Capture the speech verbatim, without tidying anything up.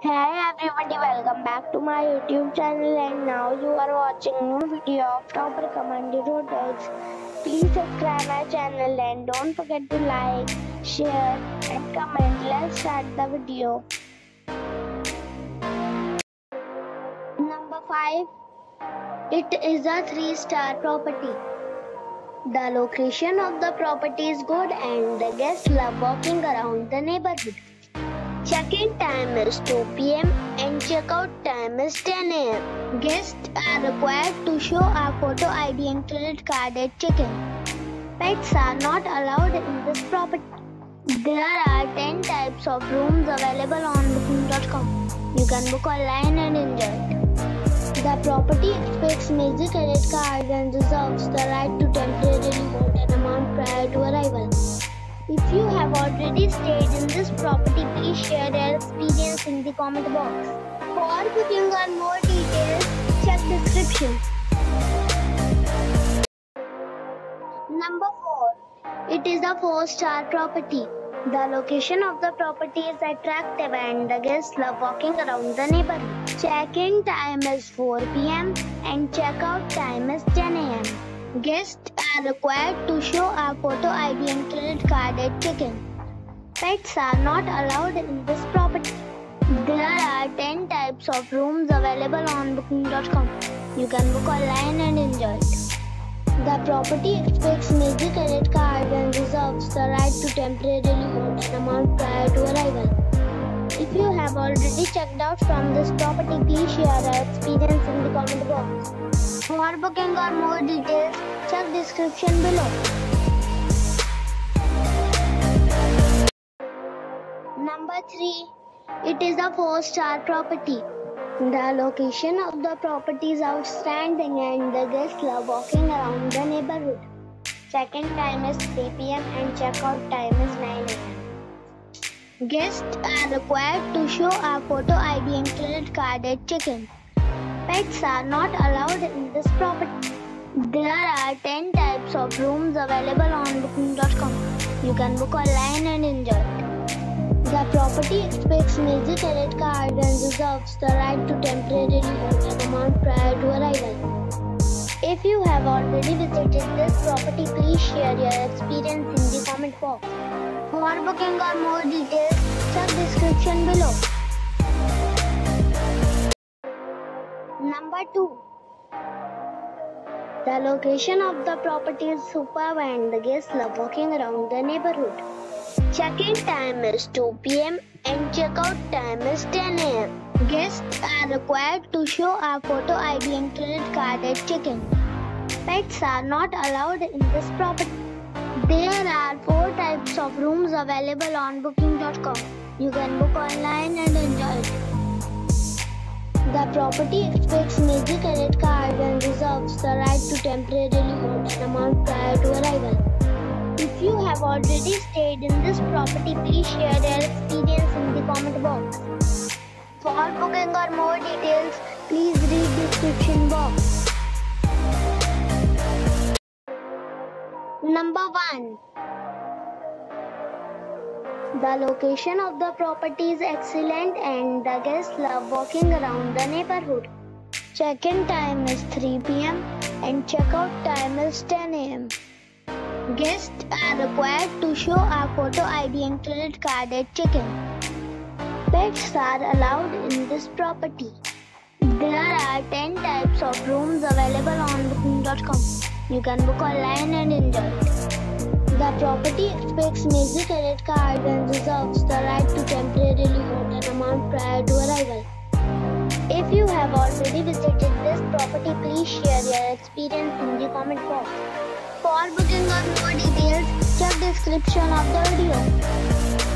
Hi everybody, welcome back to my YouTube channel and now you are watching a new video of top recommended hotels. Please subscribe my channel and don't forget to like, share and comment. Let's start the video. Number five. It is a three star property. The location of the property is good and the guests love walking around the neighborhood. Check-in time is two p m and check-out time is ten a m Guests are required to show a photo I D and credit card at check-in. Pets are not allowed in this property. There are ten types of rooms available on booking dot com. You can book online and enjoy it. The property expects major credit card and reserves the right to temporarily hold an amount prior to arrival. If you have already stayed in this property, please share your experience in the comment box. For booking or more details, check description. Number four. It is a four star property. The location of the property is attractive and the guests love walking around the neighborhood. Check-in time is four p m and check-out time is ten a m Guests are required to show a photo I D and credit card at check-in. Pets are not allowed in this property. There are ten types of rooms available on booking dot com. You can book online and enjoy it. The property expects major credit card and reserves the right to temporarily hold an amount prior to arrival. If you have already checked out from this property, please share your experience in the comment box. For booking or more details, check description below. Number three. It is a four star property. The location of the property is outstanding and the guests love walking around the neighborhood. Check-in time is three p m and check-out time is nine a m Guests are required to show a photo I D and credit card at check-in. Pets are not allowed in this property. There are ten types of rooms available on booking dot com. You can book online and enjoy it. The property expects major credit card and reserves the right to temporarily hold an amount prior to arrival. If you have already visited this property, please share your experience in the comment box. For booking or more details, check description below. Number two. The location of the property is superb and the guests love walking around the neighborhood. Check-in time is two p m and check-out time is ten a m Guests are required to show a photo I D and credit card at check-in. Pets are not allowed in this property. There are four types of rooms available on booking dot com. You can book online and enjoy it. The property expects major credit card and reserves the right to temporarily hold an amount prior to arrival. If you have already stayed in this property, please share your experience in the comment box. For booking or more details, please read description box. Number one. The location of the property is excellent and the guests love walking around the neighborhood. Check-in time is three p m and check-out time is ten a m Guests are required to show a photo I D and credit card at check-in. Pets are allowed in this property. There are ten types of rooms available on booking dot com. You can book online and enjoy it. The property expects major credit card and reserves the right to temporarily hold an amount prior to arrival. If you have already visited this property, please share your experience in the comment box. For booking or more details, check description of the video.